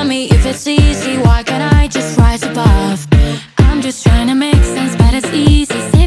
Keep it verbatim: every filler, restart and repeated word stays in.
me if it's easy, why can't I just rise above? I'm just trying to make sense, but it's easy.